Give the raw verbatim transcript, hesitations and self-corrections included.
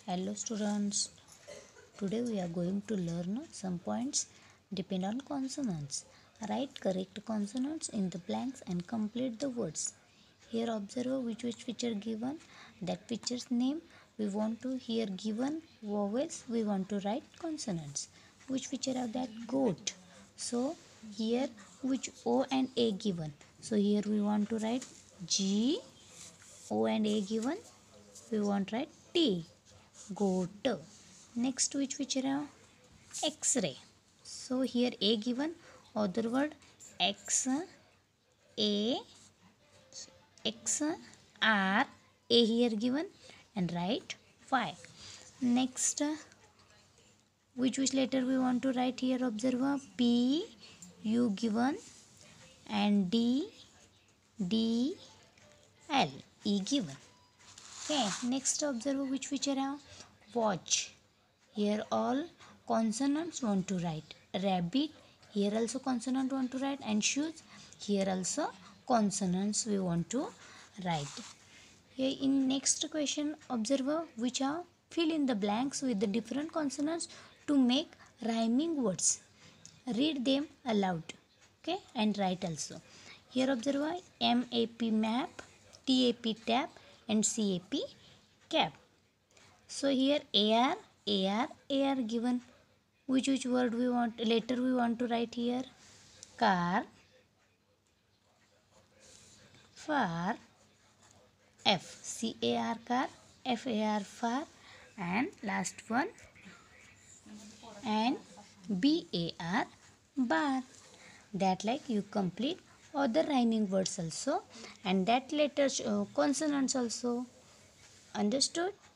Hello students, today we are going to learn some points depend on consonants. Write correct consonants in the blanks and complete the words. Here observe which which feature given, that feature's name we want to here given vowels we want to write consonants. Which feature of that? Goat. So here which O and A given. So here we want to write G, O and A given, we want to write T. Goat. Next which feature have X-ray. So here A given, other word X A X R A here given and write Y. Next which which letter we want to write here? Observe P U given and D D L E given. Okay, next observe which feature have watch. Here all consonants want to write. Rabbit, here also consonant want to write, and shoes, here also consonants we want to write. Here in next question observe which are fill in the blanks with the different consonants to make rhyming words. Read them aloud, okay, and write also. Here observe M A P map, T A P tap, and C A P cap. So here A R, A R, A R given. Which which word we want, letter we want to write here? Car, far, F, C A R car, F A R far, and last one, and B A R bar. That like you complete other rhyming words also, and that letters uh, consonants also. Understood?